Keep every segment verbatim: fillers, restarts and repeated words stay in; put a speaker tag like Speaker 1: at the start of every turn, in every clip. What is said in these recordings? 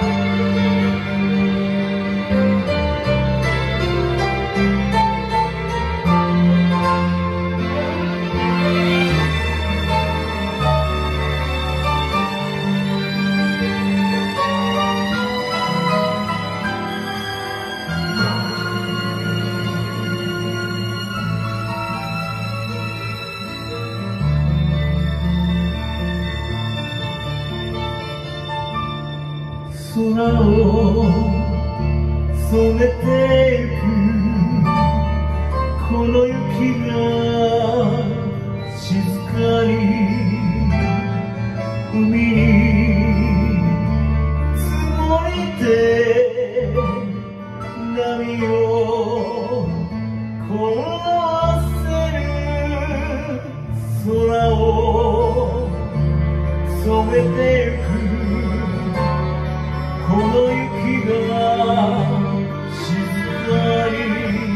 Speaker 1: 空を染めてゆくこの雪が静かに海に積もって波を殺せる空を染めてゆくこの雪が静かに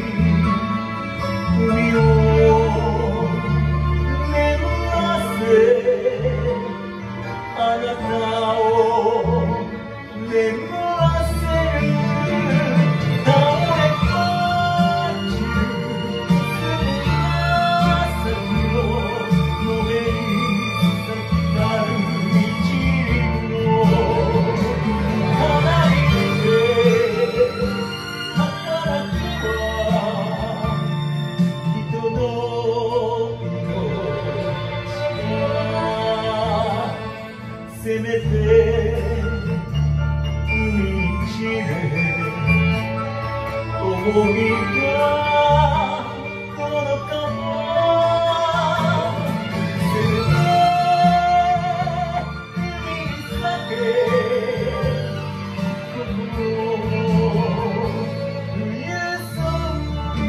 Speaker 1: 海を眠らせあなたを眠らせる倒れ落ちる紫ののめり咲きなる一輪のせめて海に散れ重みが届かないせめて海に咲け心を冬そう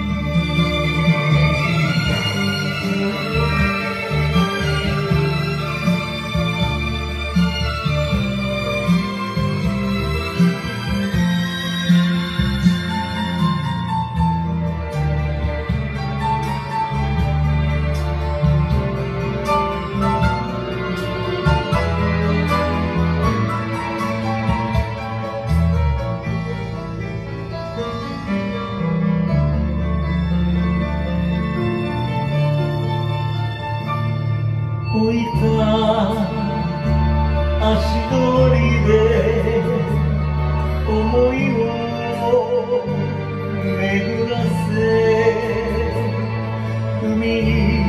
Speaker 1: 置いた足取りで思いを巡らせ海に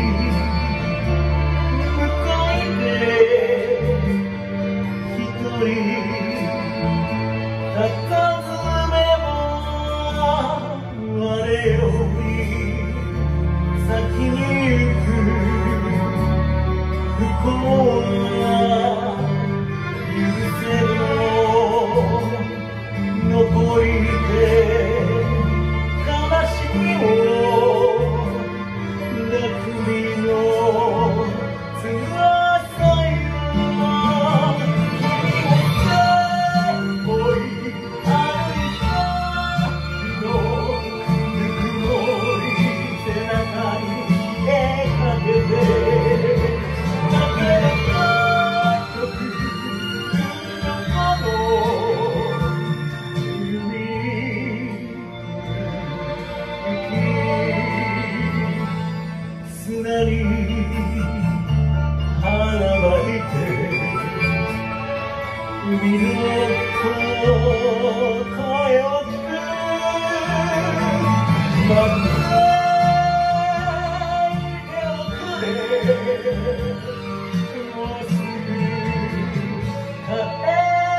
Speaker 1: 向かいて一人佇めば我より先に行く不幸は許せぬ残りで悲しみを泣く身の辛さよ君を背負い歩いた日のぬくもり背中に消えかけて砂に花ばいて海の声を聞く待っていておくれもうすぐ帰る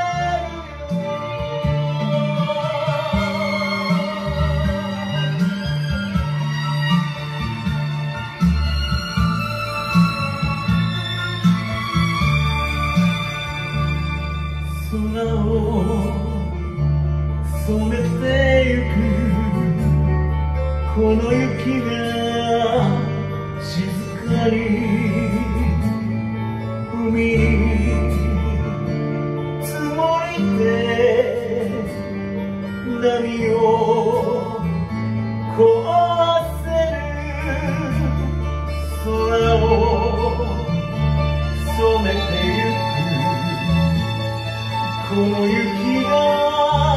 Speaker 1: 空を染めてゆくこの雪が静かに海に積もって波を壊せる空を染めてゆくここの雪が